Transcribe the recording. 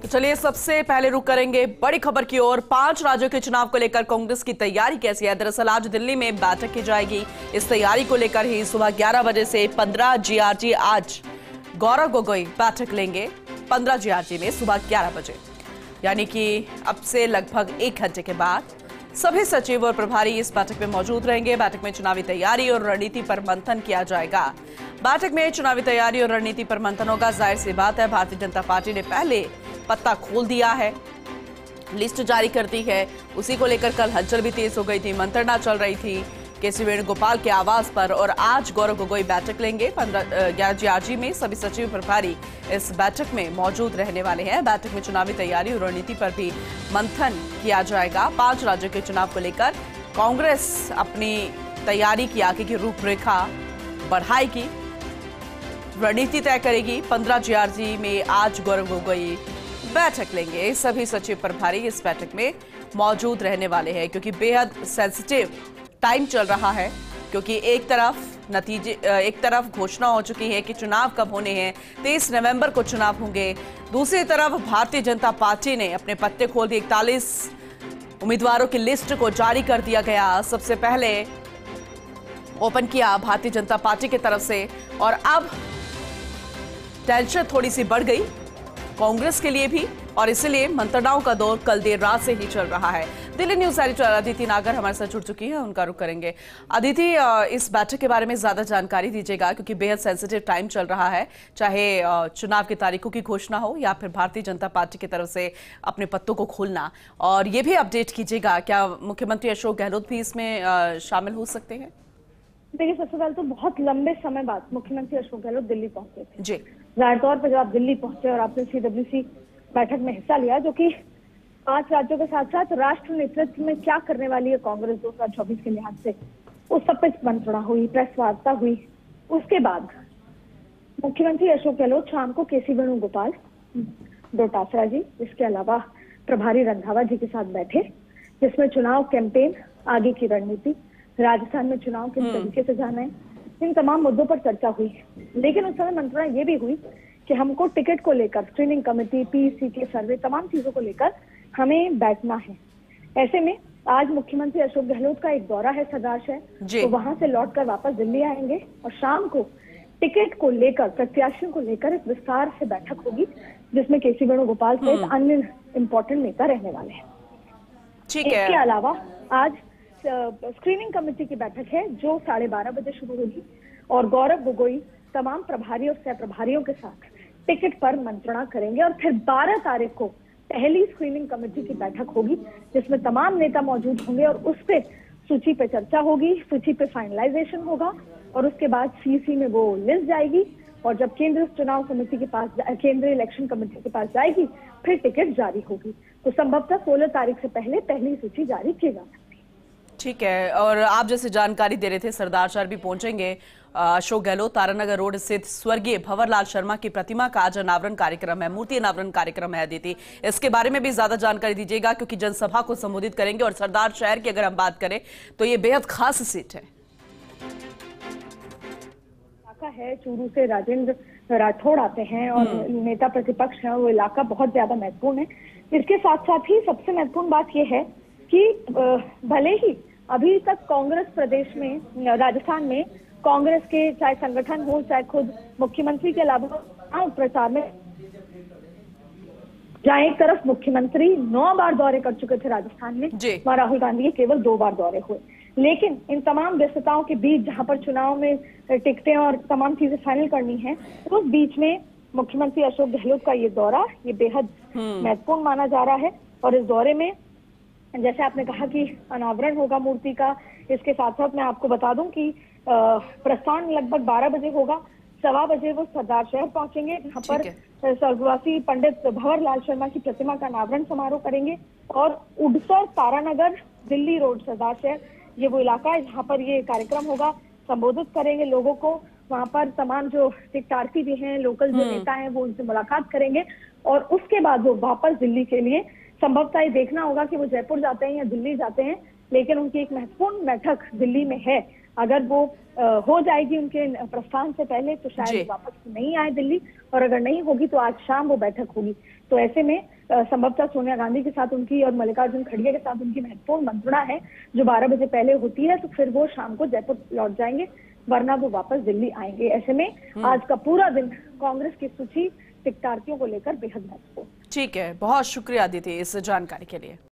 चलिए सबसे पहले रुक करेंगे बड़ी खबर की ओर। 5 राज्यों के चुनाव को लेकर कांग्रेस की तैयारी कैसी है? दरअसल आज दिल्ली में बैठक की जाएगी। इस तैयारी को लेकर ही सुबह 11 बजे से 15 जीआरजी आज गौरव गोगोई बैठक लेंगे। 15 जीआरजी में सुबह 11 बजे, यानी कि अब से लगभग 1 घंटे के बाद सभी सचिव और प्रभारी इस बैठक में मौजूद रहेंगे। बैठक में चुनावी तैयारी और रणनीति पर मंथन किया जाएगा। बैठक में चुनावी तैयारी और रणनीति पर मंथन होगा। जाहिर सी बात है, भारतीय जनता पार्टी ने पहले पत्ता खोल दिया है, लिस्ट जारी कर दी है। उसी को लेकर कल हलचल भी तेज हो गई थी, मंत्रणा चल रही थी केसी वेणुगोपाल के आवास पर। और आज गौरव गोगोई बैठक लेंगे। 11 जीआरजी में सभी सचिव प्रभारी इस बैठक में मौजूद रहने वाले हैं। बैठक में चुनावी तैयारी और रणनीति पर भी मंथन किया जाएगा। 5 राज्यों के चुनाव को लेकर कांग्रेस अपनी तैयारी की आगे की रूपरेखा बढ़ाएगी, रणनीति तय करेगी। 15 जीआरजी में आज गौरव गोगोई बैठक लेंगे। सभी सचिव प्रभारी इस बैठक में मौजूद रहने वाले हैं, क्योंकि बेहद सेंसिटिव टाइम चल रहा है। क्योंकि एक तरफ घोषणा हो चुकी है कि चुनाव कब होने हैं, 23 नवंबर को चुनाव होंगे। दूसरी तरफ भारतीय जनता पार्टी ने अपने पत्ते खोल दिए। 41 उम्मीदवारों की लिस्ट को जारी कर दिया गया। सबसे पहले ओपन किया भारतीय जनता पार्टी की तरफ से, और अब टेंशन थोड़ी सी बढ़ गई कांग्रेस के लिए भी, और इसलिए मंत्रणाओं का दौर कल देर रात से ही चल रहा है। दिल्ली न्यूज एडिटर अदिति नागर हमारे साथ जुड़ चुकी है, उनका रुख करेंगे। अदिति, इस बैठक के बारे में ज्यादा जानकारी दीजिएगा, क्योंकि बेहद सेंसिटिव टाइम चल रहा है, चाहे चुनाव की तारीखों की घोषणा हो या फिर भारतीय जनता पार्टी की तरफ से अपने पत्तों को खोलना। और ये भी अपडेट कीजिएगा, क्या मुख्यमंत्री अशोक गहलोत भी इसमें शामिल हो सकते हैं? देखिए, सबसे पहले तो बहुत लंबे समय बाद मुख्यमंत्री अशोक गहलोत दिल्ली पहुंचे थे जी। जाहिर तौर पर जब आप दिल्ली पहुंचे और आपने CWC बैठक में हिस्सा लिया, जो कि 5 राज्यों के साथ साथ राष्ट्र नेतृत्व में क्या करने वाली है कांग्रेस 2024 के लिहाज से, उस सब पे मंत्रणा हुई, प्रेस वार्ता हुई। उसके बाद मुख्यमंत्री अशोक गहलोत शाम को केसी वेणुगोपाल, डोटासरा जी, इसके अलावा प्रभारी रंधावा जी के साथ बैठे, जिसमें चुनाव कैंपेन, आगे की रणनीति, राजस्थान में चुनाव किस तरीके से जाना है, इन तमाम मुद्दों पर चर्चा हुई। लेकिन उस समय मंत्रणा ये भी हुई कि हमको टिकट को लेकर, स्क्रीनिंग कमेटी, PEC के सर्वे, तमाम चीजों को लेकर हमें बैठना है। ऐसे में आज मुख्यमंत्री अशोक गहलोत का एक दौरा है सरदार शहर, तो वहां से लौटकर वापस दिल्ली आएंगे और शाम को टिकट को लेकर, प्रत्याशियों को लेकर एक विस्तार से बैठक होगी, जिसमें केसी वेणुगोपाल सहित अन्य इंपॉर्टेंट नेता रहने वाले हैं। ठीक है। इसके अलावा आज स्क्रीनिंग कमेटी की बैठक है, जो 12:30 बजे शुरू होगी, और गौरव गोगोई तमाम प्रभारी और सह प्रभारियों के साथ टिकट पर मंत्रणा करेंगे। और फिर 12 तारीख को पहली स्क्रीनिंग कमेटी की बैठक होगी, जिसमें तमाम नेता मौजूद होंगे और उस पे सूची पे चर्चा होगी, सूची पे फाइनलाइजेशन होगा, और उसके बाद CEC में वो लिस्ट जाएगी, और जब केंद्रीय चुनाव समिति के पास, केंद्रीय इलेक्शन कमेटी के पास जाएगी, फिर टिकट जारी होगी। तो संभवतः 16 तारीख से पहले पहली सूची जारी की जा सकती है। ठीक है। और आप जैसे जानकारी दे रहे थे, सरदार शहर भी पहुंचेंगे अशोक गहलोत। तारानगर रोड स्थित स्वर्गीय भंवरलाल शर्मा की प्रतिमा का आज अनावरण कार्यक्रम है, मूर्ति अनावरण कार्यक्रम है। अदिति, इसके बारे में भी ज्यादा जानकारी दीजिएगा, क्योंकि जनसभा को संबोधित करेंगे। और सरदार शहर की अगर हम बात करें तो ये बेहद खास सीट है। है चूरू से राजेंद्र राठौड़ आते हैं और नेता प्रतिपक्ष हैं, वो इलाका बहुत ज्यादा महत्वपूर्ण है। इसके साथ साथ ही सबसे महत्वपूर्ण बात यह है कि भले ही अभी तक कांग्रेस प्रदेश में, राजस्थान में कांग्रेस के चाहे संगठन हो, चाहे खुद मुख्यमंत्री के अलावा प्रचार में, जहां एक तरफ मुख्यमंत्री 9 बार दौरे कर चुके थे राजस्थान में, वहां राहुल गांधी के केवल 2 बार दौरे हुए। लेकिन इन तमाम व्यस्तताओं के बीच, जहां पर चुनाव में टिकटें और तमाम चीजें फाइनल करनी है, उस बीच में मुख्यमंत्री अशोक गहलोत का ये दौरा, ये बेहद महत्वपूर्ण माना जा रहा है। और इस दौरे में, जैसे आपने कहा कि अनावरण होगा मूर्ति का, इसके साथ साथ मैं आपको बता दूं कि प्रस्थान लगभग 12 बजे होगा। 1:15 बजे वो सरदार शहर पहुंचेंगे, जहाँ पर स्वर्गवासी पंडित भंवरलाल शर्मा की प्रतिमा का अनावरण समारोह करेंगे। और उड़सर, तारानगर, दिल्ली रोड, सरदार शहर, ये वो इलाका है जहाँ पर ये कार्यक्रम होगा। संबोधित करेंगे लोगों को, वहां पर तमाम जो टिकटार्थी भी हैं, लोकल जो नेता हैं, वो उनसे मुलाकात करेंगे। और उसके बाद वो वापस दिल्ली के लिए, संभवतः ये देखना होगा कि वो जयपुर जाते हैं या दिल्ली जाते हैं, लेकिन उनकी एक महत्वपूर्ण बैठक दिल्ली में है। अगर वो हो जाएगी उनके प्रस्थान से पहले तो शायद वापस नहीं आए दिल्ली, और अगर नहीं होगी तो आज शाम वो बैठक होगी। तो ऐसे में संभवतः सोनिया गांधी के साथ उनकी और मल्लिकार्जुन खड़गे के साथ उनकी महत्वपूर्ण मंत्रणा है जो 12 बजे पहले होती है, तो फिर वो शाम को जयपुर लौट जाएंगे, वरना वो वापस दिल्ली आएंगे। ऐसे में आज का पूरा दिन कांग्रेस की सूची टिकटार्थियों को लेकर बेहद महत्वपूर्ण। ठीक है, बहुत शुक्रिया अदिति इस जानकारी के लिए।